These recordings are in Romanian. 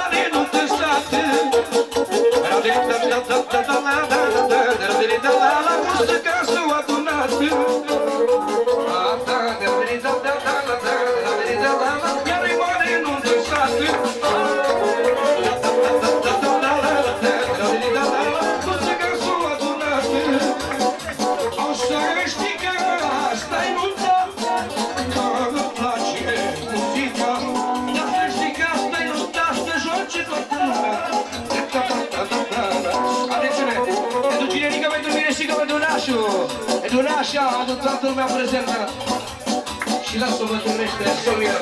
mare nuntă în sat. La muzică ca s-o adunat. Iar e mare nuntă în sat. Muzică ca s-o adunat. O să știi că asta-i nunța, că îmi place muzica. Dar să știi că asta-i nunța, să joace toată lumea. Atențiune! Pentru cinerică, pentru mine și că pentru Nașu! Pentru Nașa, adu toată lumea prezentă! Și lasă-mă turnește, Somia!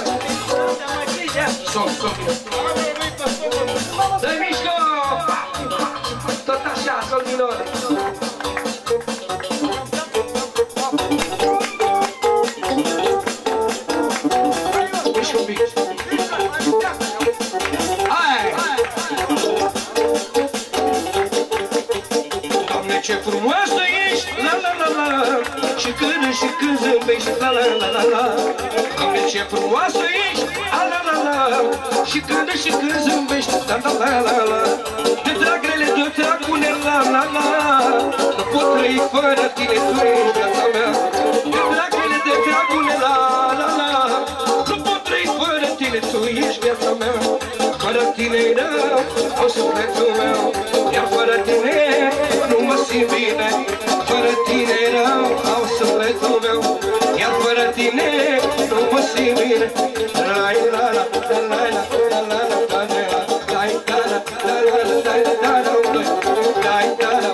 Somia! Dă-i mișcă! Tot așa, sol minor! Mișcă un pic! Ce frumoasă ești, la la la la, și când zâmbești, la la la la la. Doamne, ce frumoasă ești, la la la, și când zâmbești, la la la la la. De dragele, de dragule, la la la, nu pot trăi fără tine, tu ești viața mea. De dragele, de dragule, la la la, nu pot trăi fără tine, tu ești viața mea. Fără tine rău, o sufletul meu, iar fără tine nu mă simt bine. Fără tine rău, au sufletul meu, iar fără tine nu mă simt bine. Lai la la, lai la, la la la, lai la, lai la la, la la la, lai la, lai la, lai la la,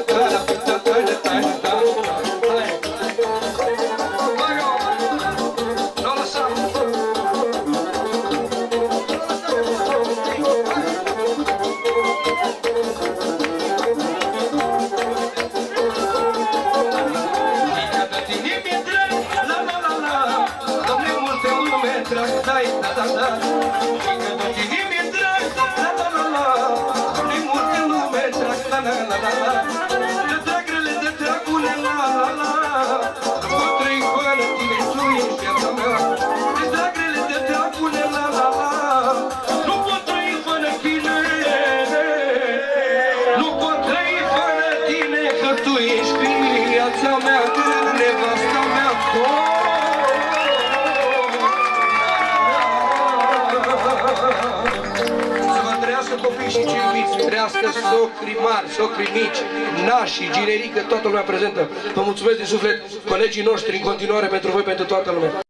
socri mari, socri mici, nașii, ginerică, toată lumea prezentă. Vă mulțumesc din suflet, colegii noștri, în continuare, pentru voi, pentru toată lumea.